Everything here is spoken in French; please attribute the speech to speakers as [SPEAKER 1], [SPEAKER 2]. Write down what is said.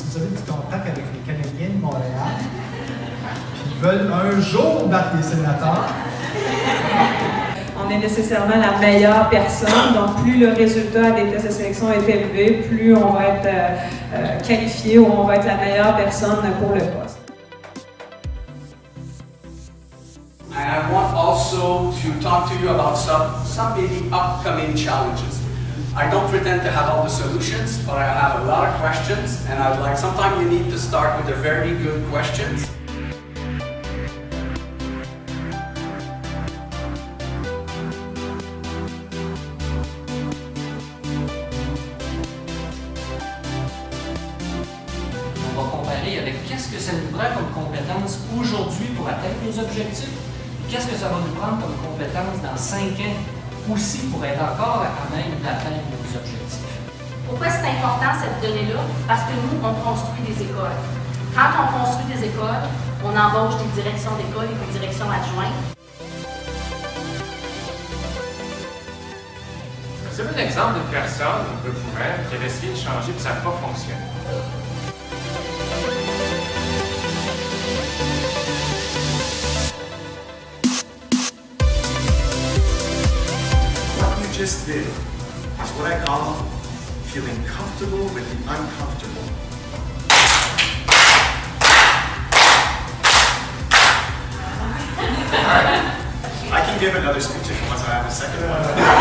[SPEAKER 1] si vous avez du contact avec les Canadiens de Montréal, qui veulent un jour battre les sénateurs.
[SPEAKER 2] On est nécessairement la meilleure personne, donc plus le résultat des tests de sélection est élevé, plus on va être qualifié ou on va être la meilleure personne pour le poste.
[SPEAKER 3] And I want also to talk to you about some maybe upcoming challenges. I don't pretend to have all the solutions, but I have a lot of questions, and I'd like, sometimes you need to start with the very good questions.
[SPEAKER 4] On va comparer avec qu'est-ce que ça nous prend comme compétence aujourd'hui pour atteindre nos objectifs, et qu'est-ce que ça va nous prendre comme compétence dans 5 ans aussi pour être encore à même d'atteindre nos objectifs.
[SPEAKER 5] Pourquoi c'est important cette donnée-là? Parce que nous, on construit des écoles. Quand on construit des écoles, on embauche des directions d'école et des directions adjointes.
[SPEAKER 6] Vous avez un exemple d'une personne, de vous-même, qui a essayé de changer et ça n'a pas fonctionné.
[SPEAKER 7] What you just did is what I call feeling comfortable with the uncomfortable. All right. I can give another speech if you want, so I have a second one.